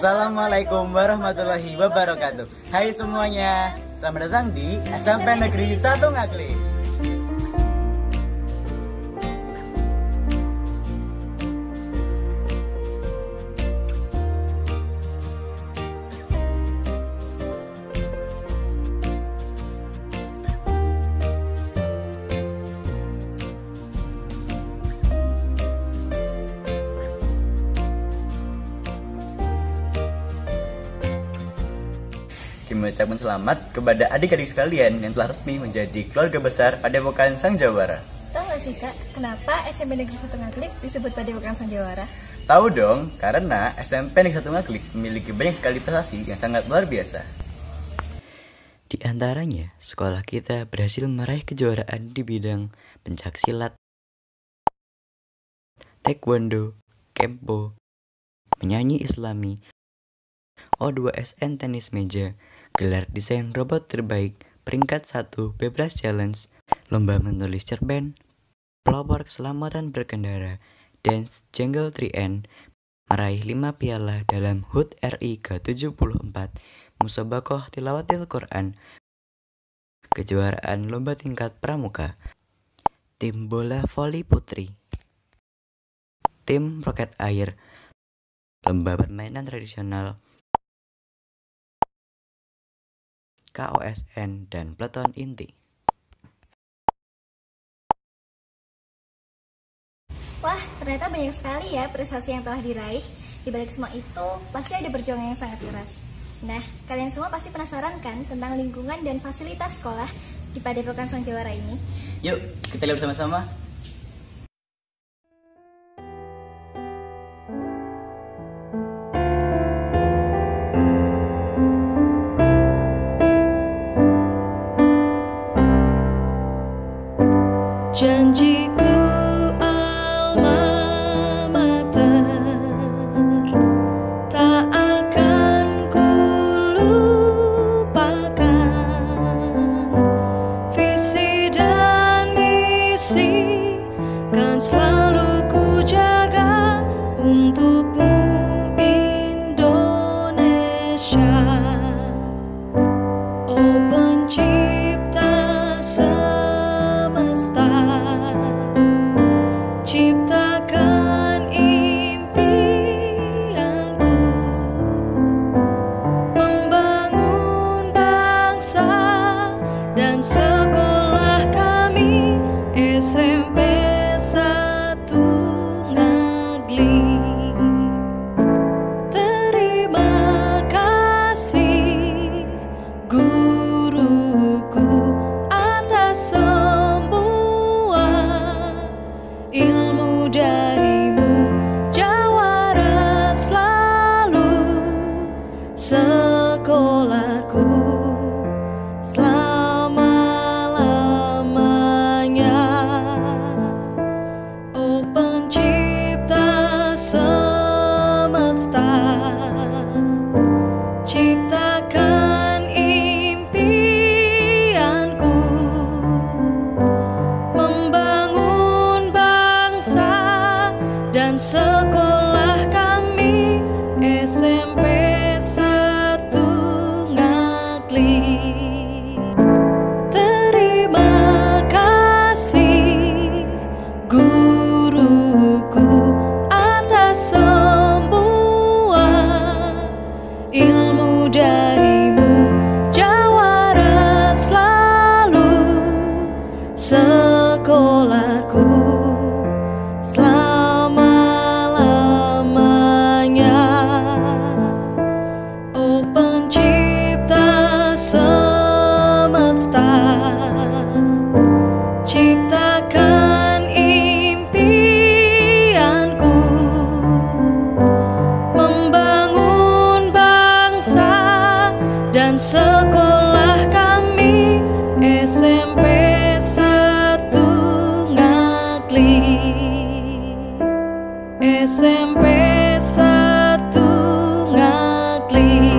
Assalamualaikum warahmatullahi wabarakatuh. Hai semuanya, selamat datang di SMP Negeri 1 Ngaglik. Kami mengucapkan selamat kepada adik-adik sekalian yang telah resmi menjadi keluarga besar Padepokan Sang Jawara. Tahu nggak sih Kak, kenapa SMP Negeri 1 Ngaglik disebut Padepokan Sang Jawara? Tahu dong, karena SMP Negeri 1 Ngaglik memiliki banyak sekali prestasi yang sangat luar biasa. Di antaranya, sekolah kita berhasil meraih kejuaraan di bidang pencaksilat, taekwondo, kempo, menyanyi islami, O2SN tenis meja, gelar desain robot terbaik, peringkat 1 Bebras Challenge, lomba menulis cerpen, pelopor keselamatan berkendara, dance Jungle 3N, meraih 5 piala dalam HUT RI ke-74, Musabakoh Tilawatil Quran, kejuaraan lomba tingkat pramuka, tim bola voli putri, tim roket air, lomba permainan tradisional, KOSN, dan peleton inti. Wah, ternyata banyak sekali ya prestasi yang telah diraih. Di balik semua itu, pasti ada perjuangan yang sangat keras. Nah, kalian semua pasti penasaran kan tentang lingkungan dan fasilitas sekolah di Padepokan Sang Jawara ini? Yuk, kita lihat bersama-sama. Janjiku alma mater tak akan ku lupakan, visi dan misi kan selalu ku jaga untukmu Indonesia. Oh pencipta semesta, ciptakan impianku, membangun bangsa dan sekolah kami SMP 1 Ngaglik. Terima kasih guruku atas semua ilmu darimu, jawara selalu sekolahku selama-lamanya. Oh pencipta semesta, ciptakan impianku, membangun bangsa dan sekolah kami SMP 1 Ngaglik. Terima kasih guruku atas semua ilmu darimu, jawara selalu sekolahku selama-lamanya. Oh pencipta semesta, ciptakan impianku, membangun bangsa dan sekolah kami SMP 1 Ngaglik. SMP 1 Ngaglik.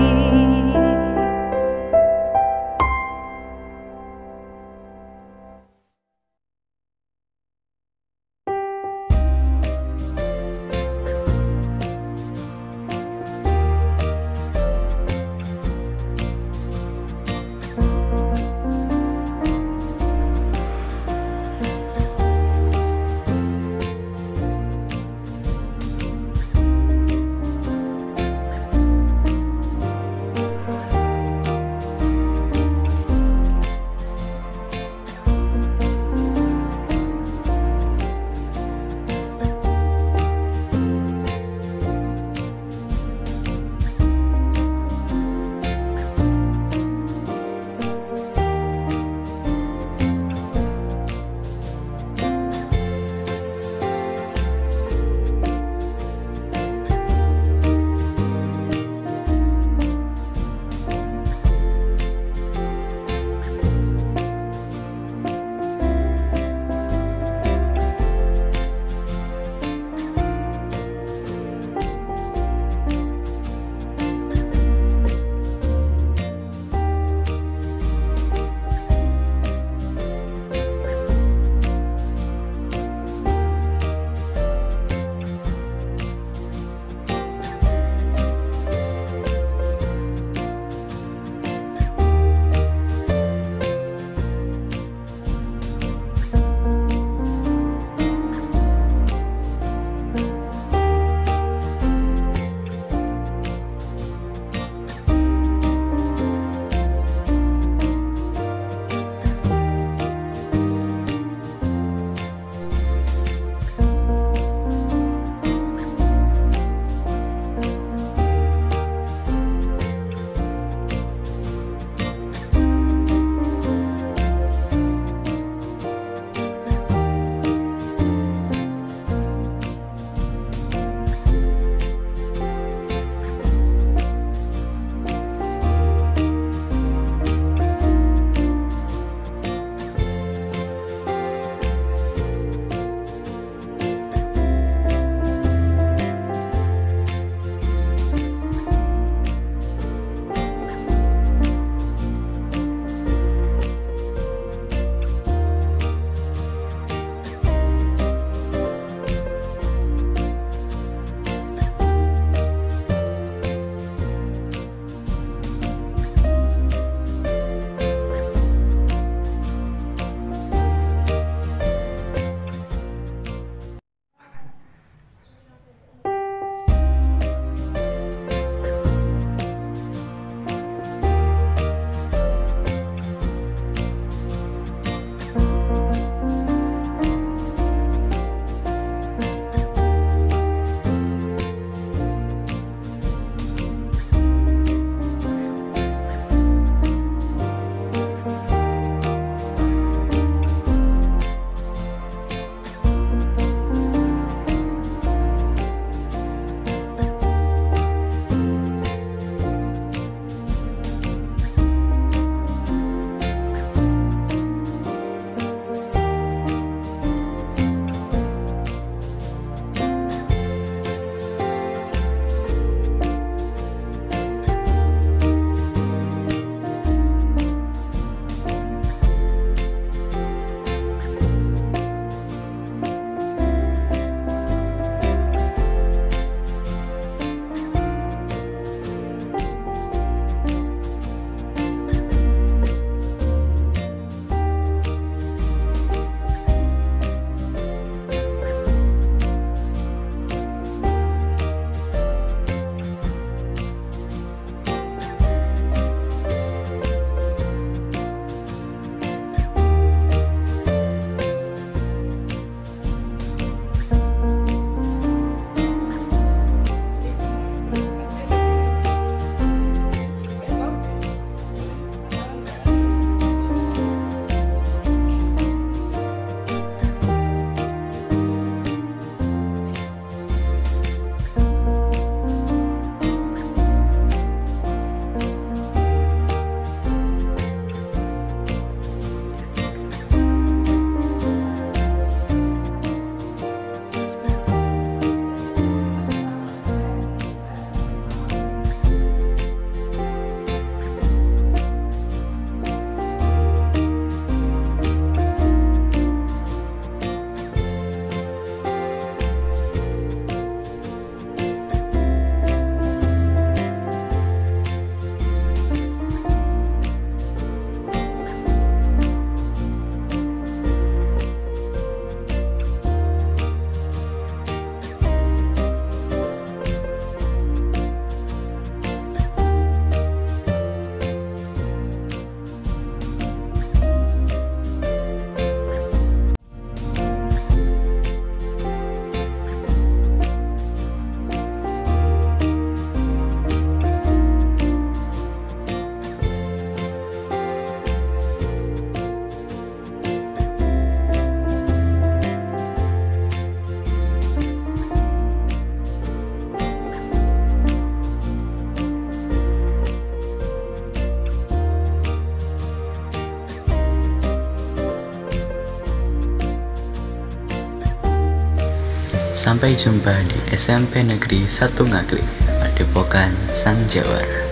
Sampai jumpa di SMP Negeri 1 Ngaglik, Padepokan Sang Jawara.